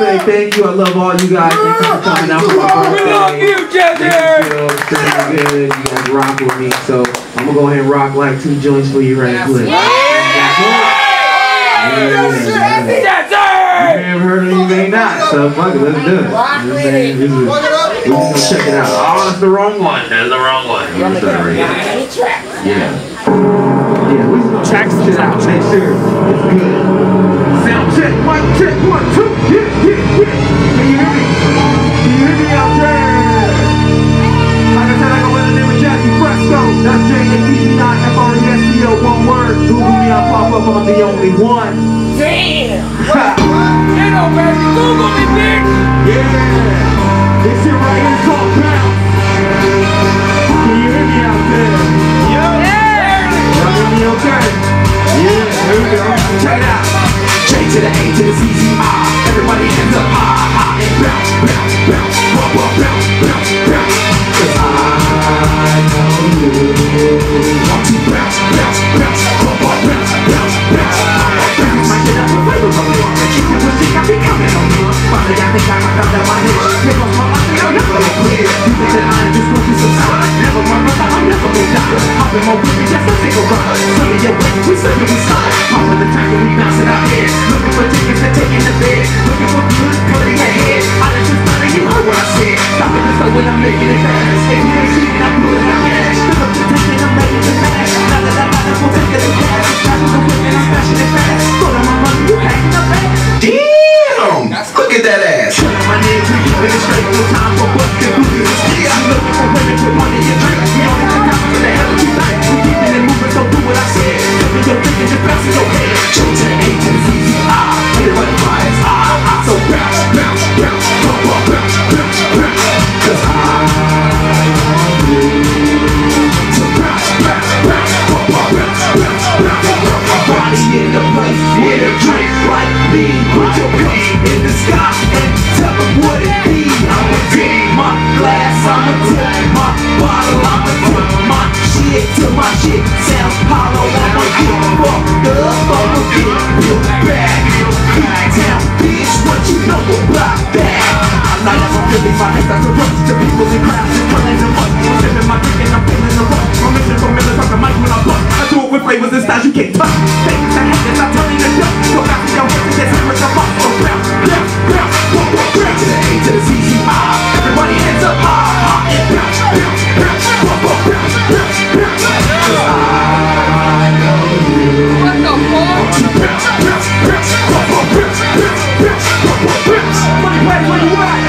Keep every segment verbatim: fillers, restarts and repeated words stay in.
Say thank you. I love all you guys. Thank you for coming out for my birthday. We love you, Jesse. Good. You guys rock with me. So I'm gonna go ahead and rock like two joints for you right quick. Yeah. Yeah. You may have heard it, you may not. So fuck it, let's do it. We're just gonna check it out. Oh, that's the wrong one. That's the wrong one. Yeah. Yeah, we're just gonna check this out. Make sure it's good. Sound check, mic check, one, two. Yeah, yeah, yeah. Can you hear me? Can you hear me out there? Like I said, I go by the name of Jazzy Fresco. That's J A Z Z I F R E S C O, one word. Google me, I'll pop up, I'm the only one. Damn! You know, baby, Google me, bitch! Yeah! This shit right here is called Bounce. Can you hear me out there? Yeah! Y'all hear me okay? Yeah, here we go. Check it out. J to the A to the Z Z I. Everybody hands up high, high, and bounce, bounce, bounce, bounce, bounce, bounce, bounce. Cause I know you want to bounce, bounce, bounce, bounce, bounce, bounce, bounce. Might get up a flavor from you. You can put it, I be coming on you. Finally got the time I found out my head. Here goes my life, and I'll never get clear. You think that I'm just going through some time. Never run, but I'm never gonna die. Hopping more with me, just a single run. Some of your ways, we said we slide. Popping the tank and we bouncing out here. Looking for tickets and taking the bed. Looking for good, putting your head. I done just thought you heard what I said. Stop it, just the way I'm making it fast. If you ain't cheating, I'm pulling out cash. Look up the ticket, I'm making it fast. Now that I got it, we'll take it in cash. Stop the whip and I'm smashing it fast. Put on my money, you hacking up fast. Damn! Look at that ass. Shut up my name, we keep it straight. No time for busting booties. Yeah, I'm looking for women with money and drink. We don't have time for the hell of you like. We keeping it moving, so do what I said. Jumping your thinking, just bouncing your head. J to the A to the Z Z I. Everybody flies, I, I. So bounce, bounce, bounce, bounce, bounce, bounce, bounce. Cause I want you to bounce, bounce, bounce, bounce, bounce, bounce, bounce. Body in the place with a drink like me. Put your cups in the sky and tell them what it be. I'ma take my glass, I'ma take my bottle, I'ma take my shit till my shit sounds hollow. I'ma get fucked up, I'ma get real bad. Big-town bitch, what you know about that? I like to really my hands out to rush to people in crowds and pulling them up. I'm sipping my drink and I'm feeling the rush. I'm mixing from Miller's off the mic when I bust. I do it with flavors and styles you can't touch. Things that happen, I turn into dust. Go back to your work and get some with your box. So bounce, bounce, bounce, bounce, bounce, bounce. To the A to the Z Z I. Everybody hands up high, high, and bounce, bounce, bounce, bounce, bounce, bounce, bounce, bounce. Cause I know you want to bounce, bounce, bounce, bounce, bounce, bounce, bounce, bounce, bounce. Money play where you at?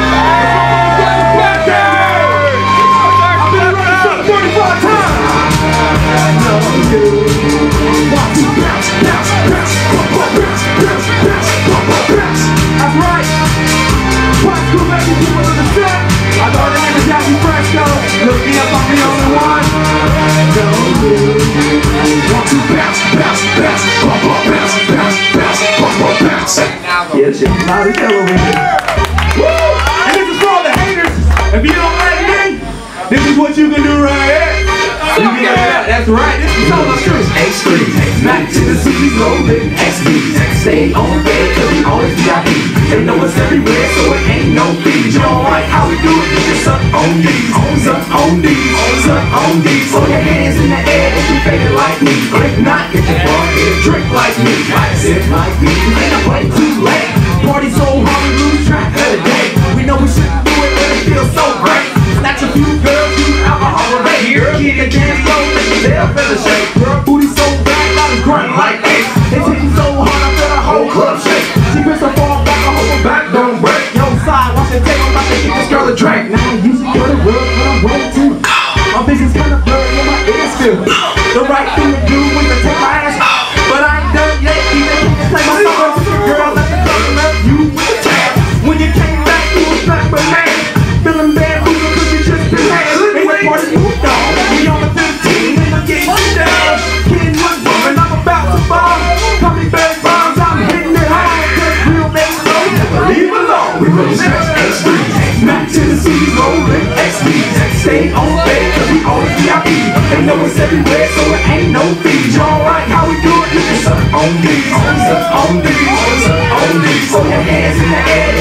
I've been around forty-five times. I know you want to bounce, bounce, bounce, bounce, bounce, bounce, bounce, bounce, bounce. That's right. What's cool, baby? People in the set. I know the name is Jazzy Fresco. Look me up, I'm the only one. I know you want to bounce, bounce, bounce, bounce, bounce, bounce, bounce, bounce, bounce. Yeah, this shit is loud as hell over here. Woo! And this is for all the haters. If you don't like me, this is what you can do right here. You can get it out. That's right. This is all the truth. X three, back to the city, rolling X B. Stay on bed, cause we always V I P. They know it's everywhere, so it ain't no fee. You don't like how we do it, you just suck on these. Suck on these, suck on these. Throw your hands in the air if you faded like me. If not, get your bucket, drink like me. Sip like me, ain't a play too late. Party so hard, we lose track of the day. We know we shouldn't do it, but it feels so great. Snatch a few girls, use alcohol or right here. Keep the dance floor, make the tail feel the shake. Girl, booty so bad, got us grunting like ace. It's hitting so hard, I feel the whole club shake. She puts her fall back, I hope her back don't break. Yo, side, watch it take, I'm about to get this girl a drink. Now I used to go to work, but I'm ready to. My vision's kinda blurry and my ears feel. The right thing to do is to take my ass, but I ain't done yet. Even if you play my song, girl, let the girl love you with the tab. When you came back, you was back with me. Feeling bad, moving cause you just been mad. Ain't no part of you, dog. We on the fifteen, and I'm getting you down. Getting one woman, I'm about to fall. Call me bad bombs, I'm hitting it hard. Cause real niggas know, never leave alone. We really stretch X three, back to the city, rolling X B. Stay on bed, cause we always V I P. They know it's everywhere, so it ain't no fee. Y'all like how we do it, you can suck on these. Suck on these, suck on these. Throw your hands in the air.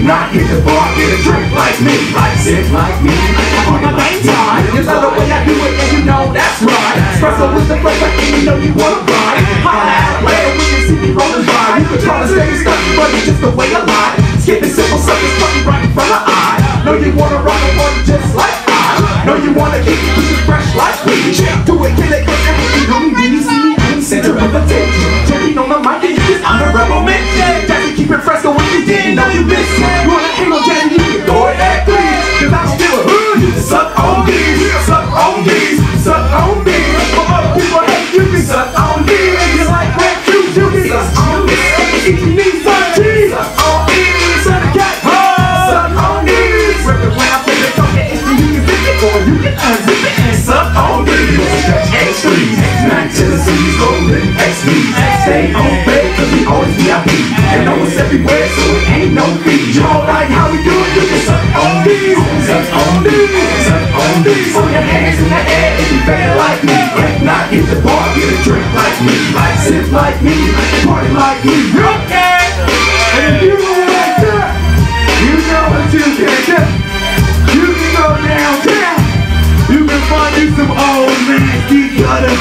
not hit the bar, get a drink like me, like sip like me. On my main time, you love the way I do it, and you know that's right. Espresso with the flavor, and you know you wanna ride. Holla at a player when you see me rolling by. You can try to stay stuck, but it's just the way I lie. Skipping simple suckers, fucking right in front of eye. Know you wanna rock a party just like I. Know you wanna keep it pushing fresh like we. Do it, kill it, cause everything on me when you see me. I'm the center of attention. Jumping on the mic and you just honorable mention. Jazzy keep it fresco when you didn't know you missed. You wanna hang on Jazzy, you can go ahead, please. Cause I'm still a hood. Suck on these, suck on these, suck on these. For other people hate you, can suck on these. You like red juice, you can suck on these. If you need some cheese, suck on these. Suck a cat, suck on these. Rip it when I play the phone, yeah, it's the you can zip it or you can unzip it and suck on these. X threes, nine to the C's, golden X B's. Stay on bed, cause we always V I P. And know it's everywhere, so it ain't no fee. You all like how we do it, you can suck on these. Suck on these, suck on these. Put your hands in the air if you better like me. If not, hit the bar, get a drink like me. Like sip like me, party like me. Okay! And if you like that, you know what you can do. You can go downtown. You can find you some old nasty gutter